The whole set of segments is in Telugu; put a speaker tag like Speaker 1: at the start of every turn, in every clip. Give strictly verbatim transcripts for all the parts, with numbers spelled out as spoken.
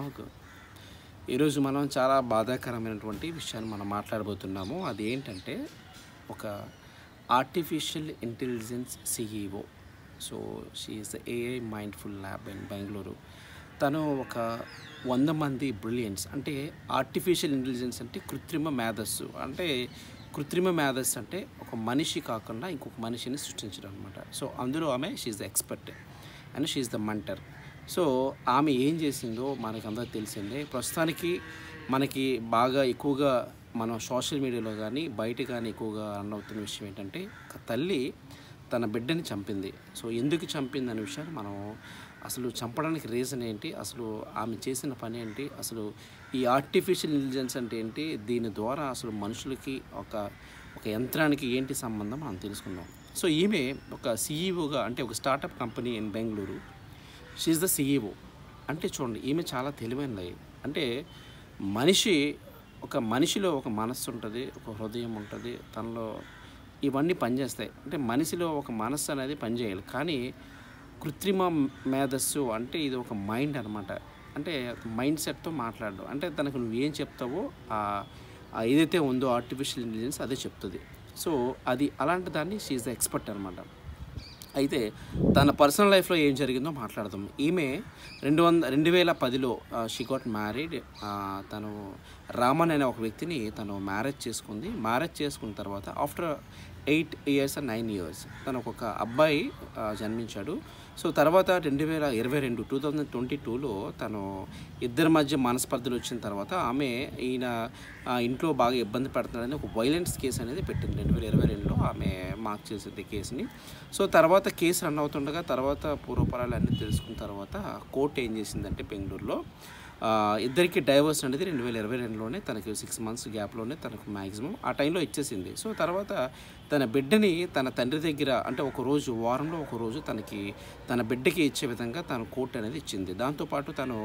Speaker 1: బ్లాగ్. ఈరోజు మనం చాలా బాధాకరమైనటువంటి విషయాన్ని మనం మాట్లాడబోతున్నాము. అది ఏంటంటే ఒక artificial intelligence CEO. So she is the AI mindful lab in Bengaluru. తను ఒక వంద మంది బ్రిలియన్స్, అంటే ఆర్టిఫిషియల్ ఇంటెలిజెన్స్ అంటే కృత్రిమ మేధస్సు. అంటే కృత్రిమ మేధస్సు అంటే ఒక మనిషి కాకుండా ఇంకొక మనిషిని సృష్టించడం అనమాట. సో అందులో ఆమె she is the expert and she is the mentor. So ఆమె ఏం చేసిందో మనకు అందరికీ తెలిసిందే. ప్రస్తుతానికి మనకి బాగా ఎక్కువగా మనం సోషల్ మీడియాలో కానీ బయట కానీ ఎక్కువగా రన్ అవుతున్న విషయం ఏంటంటే, ఒక తల్లి తన బిడ్డని చంపింది. సో ఎందుకు చంపింది అనే విషయాన్ని మనం అసలు చంపడానికి రీజన్ ఏంటి, అసలు ఆమె చేసిన పని ఏంటి, అసలు ఈ ఆర్టిఫిషియల్ ఇంటెలిజెన్స్ అంటే ఏంటి, దీని ద్వారా అసలు మనుషులకి ఒక ఒక యంత్రానికి ఏంటి సంబంధం మనం తెలుసుకుందాం. సో ఈమె ఒక సిఈఓగా, అంటే ఒక startup company in Bengaluru. She is the CEO. అంటే చూడండి, ఈమె చాలా తెలివైనది. అంటే మనిషి ఒక మనిషిలో ఒక మనస్సు ఉంటుంది, ఒక హృదయం ఉంటుంది, తనలో ఇవన్నీ పనిచేస్తాయి. అంటే మనిషిలో ఒక మనస్సు అనేది పనిచేయాలి. కానీ కృత్రిమ మేధస్సు అంటే ఇది ఒక మైండ్ అనమాట. అంటే మైండ్ సెట్తో మాట్లాడడం, అంటే తనకు నువ్వు ఏం చెప్తావో ఏదైతే ఉందో ఆర్టిఫిషియల్ ఇంటెలిజెన్స్ అదే చెప్తుంది. సో అది అలాంటి దాన్ని షీ ఈజ్ ద ఎక్స్పర్ట్ అనమాట. అయితే తన పర్సనల్ లైఫ్లో ఏం జరిగిందో మాట్లాడదాం. ఈమె రెండు వంద రెండు వేల పదిలో షీ గాట్ మ్యారీడ్. తను రామన్ అనే ఒక వ్యక్తిని తను మ్యారేజ్ చేసుకుంది. మ్యారేజ్ చేసుకున్న తర్వాత after eight years and nine years తనకు ఒక అబ్బాయి జన్మించాడు. సో తర్వాత రెండు వేల ఇరవై రెండు టూ థౌజండ్ ట్వంటీ టూలో తను ఇద్దరి మధ్య మనస్పర్ధలు వచ్చిన తర్వాత ఆమె ఈయన ఇంట్లో బాగా ఇబ్బంది పెడుతున్నాడని ఒక వైలెన్స్ కేసు అనేది పెట్టింది. రెండు వేల ఇరవై రెండులో ఆమె మార్క్ చేసింది కేసుని. సో తర్వాత కేసు రన్ అవుతుండగా తర్వాత పూర్వపరాలు అన్నీ తెలుసుకున్న తర్వాత కోర్టు ఏం చేసిందంటే బెంగళూరులో ఇద్దరికి డైవర్స్ అనేది రెండు వేల ఇరవై రెండులోనే తనకి సిక్స్ మంత్స్ గ్యాప్లోనే తనకు మ్యాక్సిమం ఆ టైంలో ఇచ్చేసింది. సో తర్వాత తన బిడ్డని తన తండ్రి దగ్గర, అంటే ఒక రోజు వారంలో ఒక రోజు తనకి తన బిడ్డకి ఇచ్చే విధంగా తన కోర్టు అనేది ఇచ్చింది. దాంతోపాటు తను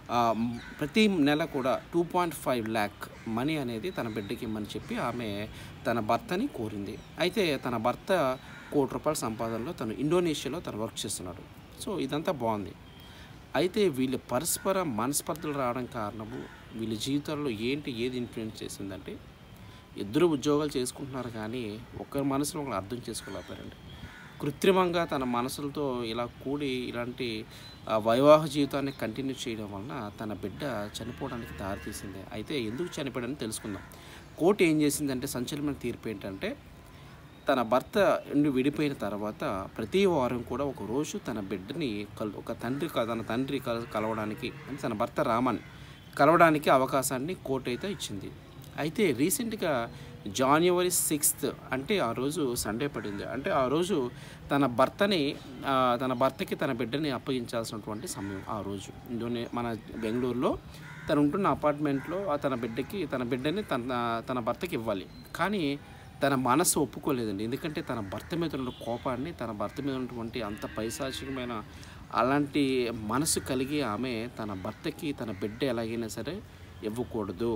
Speaker 1: ప్రతి నెల కూడా two point five lakh money అనేది తన బిడ్డకి ఇమ్మని చెప్పి ఆమె తన భర్తని కోరింది. అయితే తన భర్త కోటి రూపాయల సంపాదనలో తను ఇండోనేషియాలో తను వర్క్ చేస్తున్నాడు. సో ఇదంతా బాగుంది. అయితే వీళ్ళ పరస్పర మనస్పర్ధలు రావడం కారణము వీళ్ళ జీవితాల్లో ఏంటి ఏది ఇన్ఫ్లుయెన్స్ చేసిందంటే, ఇద్దరు ఉద్యోగాలు చేసుకుంటున్నారు కానీ ఒకరి మనసులో ఒకరు అర్థం చేసుకోలేకపోయారండి. కృత్రిమంగా తన మనసులతో ఇలా కూడి ఇలాంటి వైవాహ జీవితాన్ని కంటిన్యూ చేయడం వలన తన బిడ్డ చనిపోవడానికి దారితీసింది. అయితే ఎందుకు చనిపోయాడని తెలుసుకుందాం. కోర్టు ఏం చేసిందంటే, సంచలనమైన తీర్పు ఏంటంటే, తన భర్త నుండి విడిపోయిన తర్వాత ప్రతి వారం కూడా ఒకరోజు తన బిడ్డని కల్ ఒక తండ్రి తన తండ్రి కల కలవడానికి అంటే తన భర్త రామన్ కలవడానికి అవకాశాన్ని కోర్టు అయితే ఇచ్చింది. అయితే రీసెంట్గా జనవరి సిక్స్త్ అంటే ఆ రోజు సండే పడింది. అంటే ఆ రోజు తన భర్తని తన భర్తకి తన బిడ్డని అప్పగించాల్సినటువంటి సమయం ఆ రోజు. ఇందులోనే మన బెంగళూరులో తను ఉంటున్న అపార్ట్మెంట్లో తన బిడ్డకి తన బిడ్డని తన తన భర్తకి ఇవ్వాలి. కానీ తన మనసు ఒప్పుకోలేదండి. ఎందుకంటే తన భర్త మీద ఉన్న కోపాన్ని, తన భర్త మీద ఉన్నటువంటి అంత పైశాచికమైన అలాంటి మనసు కలిగి ఆమె తన భర్తకి తన బిడ్డ ఎలాగైనా సరే ఇవ్వకూడదు,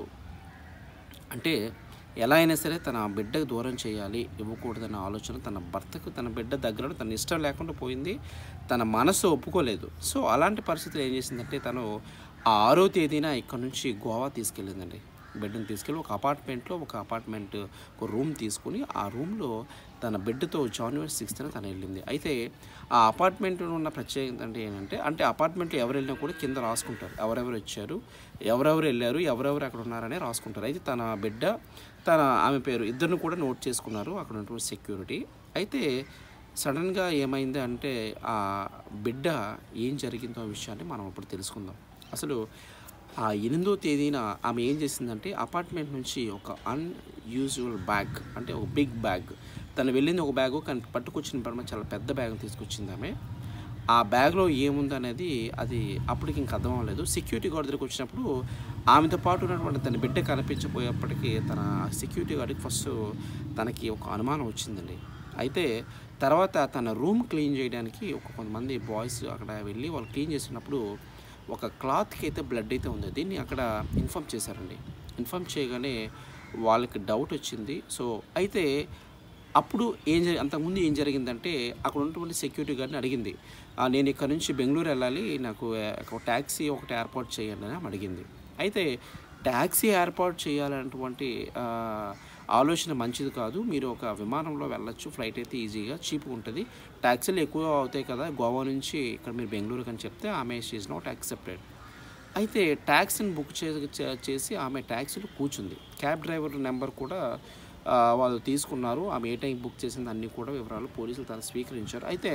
Speaker 1: అంటే ఎలా అయినా సరే తన బిడ్డకు దూరం చేయాలి, ఇవ్వకూడదన్న ఆలోచన తన భర్తకు తన బిడ్డ దగ్గర తన ఇష్టం లేకుండా పోయింది. తన మనసు ఒప్పుకోలేదు. సో అలాంటి పరిస్థితులు ఏం చేసిందంటే, తను ఆ ఆరో తేదీన ఇక్కడ నుంచి గోవా తీసుకెళ్ళిందండి. బిడ్డను తీసుకెళ్ళి ఒక అపార్ట్మెంట్లో ఒక అపార్ట్మెంట్ ఒక రూమ్ తీసుకుని ఆ రూమ్లో తన బిడ్డతో జనవరి సిక్స్త్న తను వెళ్ళింది. అయితే ఆ అపార్ట్మెంట్లో ఉన్న ప్రత్యేకత అంటే ఏంటంటే, అంటే అపార్ట్మెంట్లో ఎవరు వెళ్ళినా కూడా కింద రాసుకుంటారు, ఎవరెవరు వచ్చారు, ఎవరెవరు వెళ్ళారు, ఎవరెవరు అక్కడ ఉన్నారనే రాసుకుంటారు. అయితే తన బిడ్డ తన ఆమె పేరు ఇద్దరిని కూడా నోట్ చేసుకున్నారు అక్కడ ఉన్నటువంటి సెక్యూరిటీ. అయితే సడన్గా ఏమైంది అంటే, ఆ బిడ్డ ఏం జరిగిందో ఆ విషయాన్ని మనం ఇప్పుడు తెలుసుకుందాం. అసలు ఆ ఎనిమిదో తేదీన ఆమె ఏం చేసిందంటే, అపార్ట్మెంట్ నుంచి ఒక అన్యూజువల్ బ్యాగ్, అంటే ఒక బిగ్ బ్యాగ్, తను వెళ్ళింది ఒక బ్యాగు కానీ పట్టుకొచ్చిన పరమ చాలా పెద్ద బ్యాగ్ తీసుకొచ్చింది ఆమె. ఆ బ్యాగ్లో ఏముంది అనేది అది అప్పటికి ఇంక అర్థం అవ్వలేదు. సెక్యూరిటీ గార్డ్ దగ్గరికి వచ్చినప్పుడు ఆమెతో పాటు ఉన్నటువంటి తన బిడ్డ కనిపించబోయేప్పటికీ తన సెక్యూరిటీ గార్డ్కి ఫస్ట్ తనకి ఒక అనుమానం వచ్చిందండి. అయితే తర్వాత తన రూమ్ క్లీన్ చేయడానికి ఒక కొంతమంది బాయ్స్ అక్కడ వెళ్ళి వాళ్ళు క్లీన్ చేసినప్పుడు ఒక క్లాత్కి అయితే బ్లడ్ అయితే ఉంది. దీన్ని అక్కడ ఇన్ఫామ్ చేశారండి. ఇన్ఫామ్ చేయగానే వాళ్ళకి డౌట్ వచ్చింది. సో అయితే అప్పుడు ఏం జరి అంతకుముందు ఏం జరిగిందంటే అక్కడ ఉన్నటువంటి సెక్యూరిటీ గార్డ్‌ని అడిగింది. ఆహ్, నేను ఇక్కడ నుంచి బెంగుళూరు వెళ్ళాలి. నాకు ఒక టాక్సీ ఒకటి ఏర్పాటు చేయండి అని ఆమె అడిగింది. అయితే టాక్సీ ఏర్పాటు చేయాలన్నటువంటి ఆహ్, ఆలోచన మంచిది కాదు. మీరు ఒక విమానంలో వెళ్ళొచ్చు. ఫ్లైట్ అయితే ఈజీగా చీప్‌గా ఉంటది. టాక్సీలు ఎక్కువ అవుతాయి కదా! గోవా నుంచి ఇక్కడ మీరు బెంగుళూరుకి అని చెప్తే ఆమె షీ ఈస్ నాట్ యాక్సెప్టెడ్. అయితే టాక్సీని బుక్ చే చే చేసి ఆమె టాక్సీలో కూర్చుంది. క్యాబ్ డ్రైవర్ నెంబర్ కూడా ఆహ్, వాళ్ళు తీసుకున్నారు. ఆమె ఏ టైంకి బుక్ చేసింది అన్నీ కూడా వివరాలు పోలీసులు తను స్వీకరించారు. అయితే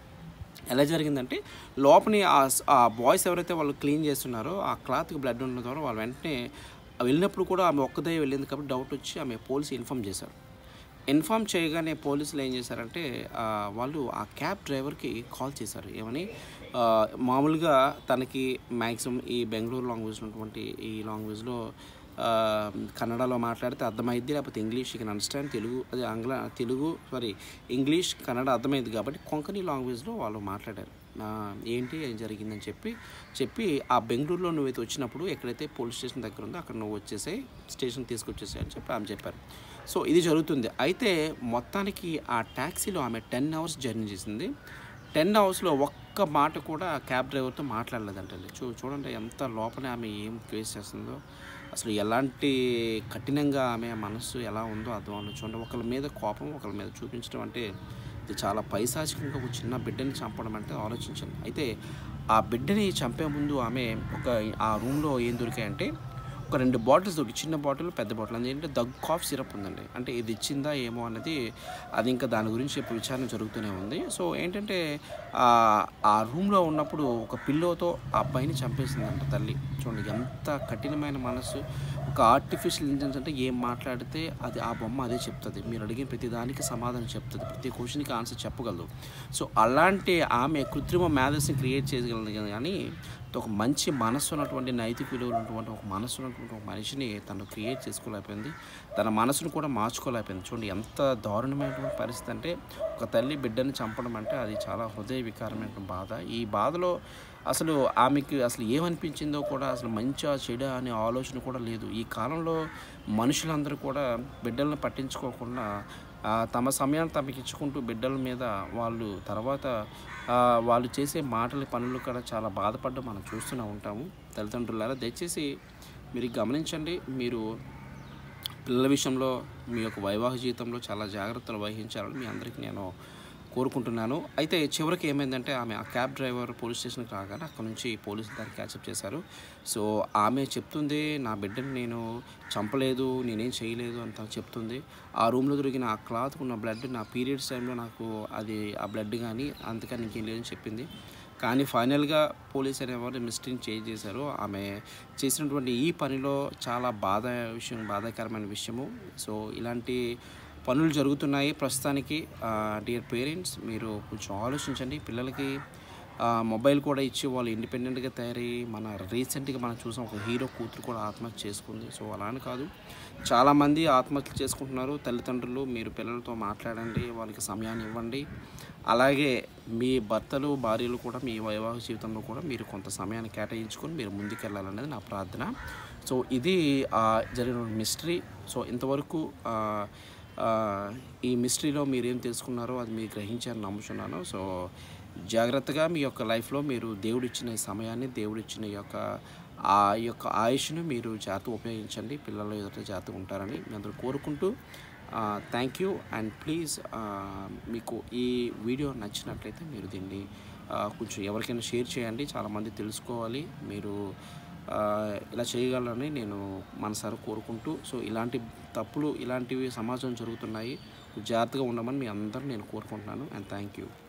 Speaker 1: ఎలా జరిగిందంటే లోపని ఆ స్ ఆ బాయ్స్ ఎవరైతే వాళ్ళు క్లీన్ చేస్తున్నారో ఆ క్లాత్‌కి బ్లడ్ ఉన్న ద్వారా వాళ్ళు వెంటనే వెళ్ళినప్పుడు కూడా ఆమె ఒక్కదే వెళ్ళింది కాబట్టి డౌట్ వచ్చి ఆమె పోలీస్ ఇన్ఫార్మ్ చేశారు. ఇన్ఫార్మ్ చేయగానే పోలీసులు ఏం చేశారంటే ఆహ్, వాళ్ళు ఆ క్యాబ్ డ్రైవర్‌కి కాల్ చేశారు. ఏమని ఆహ్, మామూలుగా తనకి మ్యాక్సిమం ఈ బెంగుళూరు లాంగ్వేజ్ ఉన్నటువంటి ఈ లాంగ్వేజ్‌లో ఆహ్, కన్నడలో మాట్లాడితే అర్థమైద్ది. లేకపోతే English she can understand. Telugu అదే ఆంగ్ల తెలుగు సారీ ఇంగ్లీష్, కన్నడ అర్థమైద్ది కాబట్టి కొంకణి లాంగ్వేజ్‌లో వాళ్ళు మాట్లాడారు. ఆహ్, ఏంటి ఏం జరిగిందని చెప్పి చెప్పి ఆ బెంగుళూరులో నువ్వైతే వచ్చినప్పుడు ఎక్కడైతే పోలీస్ స్టేషన్ దగ్గర ఉందో అక్కడ నువ్వు వచ్చేసేయి. స్టేషన్‌కి తీసుకొచ్చేసేయి అని చెప్పి ఆమె చెప్పారు. సో ఇది జరుగుతుంది. అయితే మొత్తానికి ఆ టాక్సీలో ఆమె పది అవర్స్ జర్నీ చేసింది. పది అవర్స్‌లో ఒక్క మాట కూడా క్యాబ్ డ్రైవర్‌తో మాట్లాడలేదంటండి. చూ చూడండి ఎంత లోపల ఆమె ఏం ఫేస్ చేస్తుందో. అసలు ఎలాంటి కఠినంగా ఆమె మనస్సు ఎలా ఉందో అర్థం అవ్వదు. చూడండి ఒకళ్ళ మీద కోపం ఒకళ్ళ మీద చూపించడం అంటే ఇది చాలా పైశాచికంగా ఒక చిన్న బిడ్డని చంపడం అంటే ఆలోచించండి. అయితే ఆ బిడ్డని చంపే ముందు ఆమె ఒక ఆ రూమ్‌లో ఏం దొరికాయంటే ఒక రెండు బాటిల్స్ దొరికి చిన్న బాటిల్, పెద్ద బాటిల్. అదేంటంటే దగ్గు కాఫ్ సిరప్ ఉందండి. అంటే ఇది ఇచ్చిందా ఏమో అన్నది అది ఇంకా దాని గురించి ఇప్పుడు విచారణ జరుగుతూనే ఉంది. సో ఏంటంటే ఆహ్, ఆ రూమ్‌లో ఉన్నప్పుడు ఒక పిల్లోతో ఆ అబ్బాయిని చంపేసిందంట తల్లి. చూడండి ఎంత కఠినమైన మనస్సు. ఒక ఆర్టిఫిషియల్ ఇంటెలిజెన్స్ అంటే ఏం మాట్లాడితే అది ఆ బొమ్మ అదే చెప్తది. మీరు అడిగిన ప్రతి దానికి సమాధానం చెప్తది. ప్రతి క్వెషన్‌కి ఆన్సర్ చెప్పగలదు. సో అలాంటి ఆమె కృత్రిమ మేధస్సుని క్రియేట్ చేయగలదు కానీ ఒక మంచి మనస్సు ఉన్నటువంటి నైతిక విలువలు ఉన్నటువంటి ఒక మనస్సు ఉన్నటువంటి ఒక మనిషిని తను క్రియేట్ చేసుకోలేకపోయింది. తన మనసును కూడా మార్చుకోలేకపోయింది. చూడండి ఎంత దారుణమైనటువంటి పరిస్థితి అంటే ఒక తల్లి బిడ్డని చంపడం అంటే అది చాలా హృదయ వికారమైనటువంటి బాధ. ఈ బాధలో అసలు ఆమెకి అసలు ఏమనిపించిందో కూడా అసలు మంచా చెడా అనే ఆలోచన కూడా లేదు. ఈ కాలంలో మనుషులందరూ కూడా బిడ్డలను పట్టించుకోకుండా ఆహ్, తమ సమయాన్ని తమకి ఇచ్చుకుంటూ బిడ్డల మీద వాళ్ళు తర్వాత ఆహ్, వాళ్ళు చేసే మాటలు, పనులు కూడా చాలా బాధపడడం మనం చూస్తూనే ఉంటాము. తల్లిదండ్రులారా దయచేసి మీరు గమనించండి. మీరు పిల్లల విషయంలో మీ యొక్క వైవాహిక జీవితంలో చాలా జాగ్రత్తలు వహించాలని మీ అందరికీ నేను కోరుకుంటున్నాను. అయితే చివరికి ఏమైందంటే ఆమె ఆ క్యాబ్ డ్రైవర్ పోలీస్ స్టేషన్‌కి రాగానే అక్కడి నుంచి పోలీసులు దాన్ని క్యాచప్ చేశారు. సో ఆమె చెప్తుంది నా బిడ్డని నేను చంపలేదు, నేనేం చేయలేదు అని తను చెప్తుంది. ఆ రూమ్‌లో దొరికిన ఆ క్లాత్‌కి ఉన్న బ్లడ్ నా పీరియడ్స్ టైంలో నాకు అది ఆ బ్లడ్ గానీ అంతకని ఇంకేం లేదని చెప్పింది. కానీ ఫైనల్‌గా పోలీస్ అనేవారు మిస్టరీని చేంజ్ చేశారు. ఆమె చేసినటువంటి ఈ పనిలో చాలా బాధ విషయం బాధాకరమైన విషయము. సో ఇలాంటి పనులు జరుగుతున్నాయి ప్రస్తుతానికి. డియర్ పేరెంట్స్ మీరు కొంచెం ఆలోచించండి. పిల్లలకి మొబైల్ కూడా ఇచ్చి వాళ్ళు ఇండిపెండెంట్గా తయారయ్యి మన రీసెంట్గా మనం చూసాం ఒక హీరో కూతురు కూడా ఆత్మహత్య చేసుకుంది. సో అలా అని కాదు చాలామంది ఆత్మహత్యలు చేసుకుంటున్నారు. తల్లిదండ్రులు మీరు పిల్లలతో మాట్లాడండి, వాళ్ళకి సమయాన్ని ఇవ్వండి. అలాగే మీ భర్తలు భార్యలు కూడా మీ వైవాహిక జీవితంలో కూడా మీరు కొంత సమయాన్ని కేటాయించుకొని మీరు ముందుకెళ్ళాలనేది నా ప్రార్థన. సో ఇది జరిగిన మిస్టరీ. సో ఇంతవరకు ఈ మిస్టరీలో మీరేం తెలుసుకున్నారో అది మీరు గ్రహించారని నమ్ముతున్నాను. సో జాగ్రత్తగా మీ యొక్క లైఫ్లో మీరు దేవుడిచ్చిన ఈ సమయాన్ని దేవుడిచ్చిన ఈ యొక్క ఆ యొక్క ఆయుష్ను మీరు జాగ్రత్తగా ఉపయోగించండి. పిల్లలు ఎదుట జాగ్రత్తగా ఉంటారని మీ అందరూ కోరుకుంటూ థ్యాంక్ యూ. అండ్ ప్లీజ్ మీకు ఈ వీడియో నచ్చినట్లయితే మీరు దీన్ని కొంచెం ఎవరికైనా షేర్ చేయండి. చాలామంది తెలుసుకోవాలి. మీరు ఇలా చేయగలరని నేను మనసారా కోరుకుంటూ సో ఇలాంటి తప్పులు ఇలాంటివి సమాజం జరుగుతున్నాయి. జాగ్రత్తగా ఉండమని మీ అందరూ నేను కోరుకుంటున్నాను. And thank you.